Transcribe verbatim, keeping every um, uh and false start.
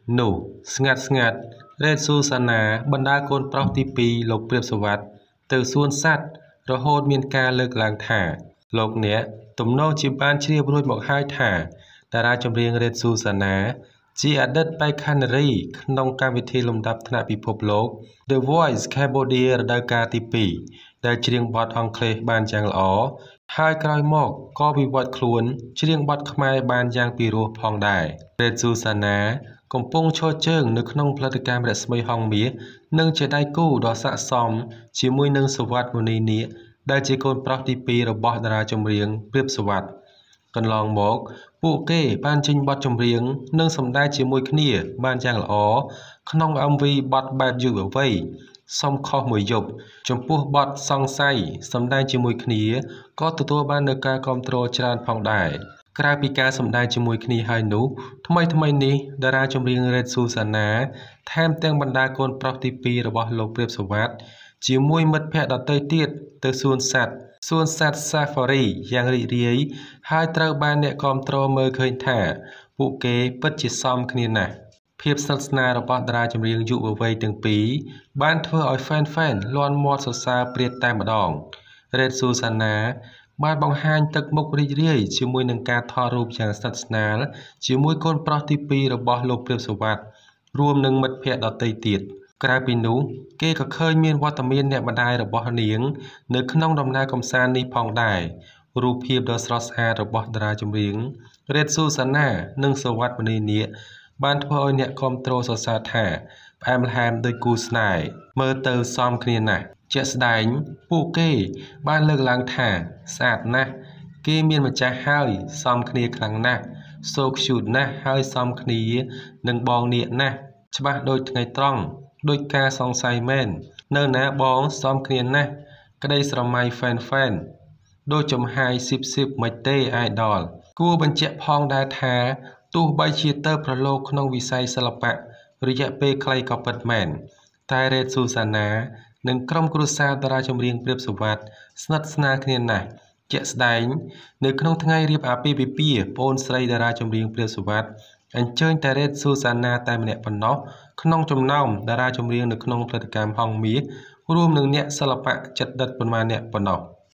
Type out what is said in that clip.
នោះស្ងាត់ស្ងាត់រ៉េតស៊ូសាណាបណ្ដាកូនប្រុសទីពីរលោកព្រាបសវត្ថទៅសួនសត្វរហូតមានការលើកឡើងថាលោកអ្នកទំនងជាបានជ្រាបរួចមកហើយថាតារាចម្រៀងរ៉េតស៊ូសាណាជាអតីតបេក្ខនារីក្នុងកម្មវិធីលំដាប់ថ្នាក់ពិភពលោក The Voice Cambodia រដូវកាលទីពីរដែលច្រៀងបទអង់គ្លេសបានយ៉ាងល្អហើយក្រោយមកក៏វិវត្តខ្លួនច្រៀងបទខ្មែរបានយ៉ាងពិរោះផងដែររ៉េតស៊ូសាណាកំពុងឈរជើងនៅក្នុងផលិតកម្មរស្មីហងមាសនិងជាដៃគូដ៏ស័ក្តិសមជាមួយនឹងសុវត្ថិ មុនីនាគដែលជាកូនប្រុសទីពីររបស់តារាចម្រៀងព្រាបសុវត្ថិកន្លងមកពួកគេបានចេញបទចម្រៀងនិងសម្ដែងជាមួយគ្នាបានយ៉ាងល្អក្នុង M V បទបែបយុវវ័យសំខុសមួយយប់ចំពោះបទសង្ស័យសម្ដែងជាមួយគ្នាក៏ទទួលបាននូវការគាំទ្រច្រើនផងដែរក្រៅពីការសម្ដែងជាមួយគ្នាហើយនោះថ្មីថ្មីនេះតារាចម្រៀងរ៉េតស៊ូសាណាថែមទាំងបណ្ដាកូនប្រុសទីពីររបស់លោកព្រាបសុវត្ថិជាមួយមិត្តភ័ក្តិដទៃទៀតទៅសួនសត្វសួនសត្វ Safari យ៉ាងរីករាយហើយត្រូវបានអ្នកគាំទ្រមើលឃើញថាពួកគេពិតជាសមគ្នាណាស់ភាពស្និទ្ធស្នាលរបស់តារាចម្រៀងយុវវ័យទាំងពីរបានធ្វើឲ្យ fan fan លាន់មាត់សរសើរព្រាតតែម្ដងរ៉េតស៊ូសាណាបានបង្ហាញទឹកមុខរីករាយជាមួយនឹងការថតរូបយ៉ាងស្និទ្ធស្នាលជាមួយកូនប្រុសទីពីររបស់លោកព្រាបសុវត្ថិរួមនឹងមិត្តភ័ក្តិដទៃទៀតក្រៅពីនោះគេក៏ឃើញមានវត្តមានអ្នកម្ដាយរបស់នាងនៅក្នុងដំណើរកម្សាន្តនេះផងដែររូបភាពដ៏ស្រស់ស្អាតរបស់តារាចម្រៀងរ៉េតស៊ូសាណានិងសុវត្ថិ មុនីនាគបានធ្វើឲ្យអ្នកគាំទ្រសរសើរថាផ្អែមល្ហែមដូចគូស្នេហ៍មើលទៅសមគ្នាណាស់ជាក់ស្ដែងពួកគេបានលើកឡើងថាស្អាតណាស់គេមានម្ចាស់ហើយសមគ្នាខ្លាំងណាស់ So cute ណាស់ហើយសមគ្នានឹងបងនាគណាស់ច្បាស់ដូចថ្ងៃត្រង់ដូចការសង្ស័យមែននៅណាបងសមគ្នាណាស់ក្តីស្រមៃ fan fan ដូចចំហាយស៊ីបស៊ីបមិនទេ idol គួរបញ្ជាក់ផងដែរថាទោះបីជាទៅប្រឡូកក្នុងវិស័យសិល្បៈរយៈពេលខ្លីក៏ពិតមែនតែរ៉េតស៊ូសាណានិងក្រុមគ្រួសារតារាចម្រៀងព្រាបសុវត្ថិស្និទ្ធស្នាលគ្នាណាស់ជាក់ស្ដែងនៅក្នុងថ្ងៃរៀបអាពាហ៍ពិពាហ៍ប្អូនស្រីតារាចម្រៀងព្រាបសុវត្ថិអញ្ជើញតែរ៉េតស៊ូសាណាតែម្នាក់ប៉ុណ្ណោះក្នុងចំណោមតារាចម្រៀងនៅក្នុងផលិតកម្មហងមាសរួមនឹងអ្នកសិល្បៈចិត្តដិតប៉ុន្មានអ្នកប៉ុណ្ណោះ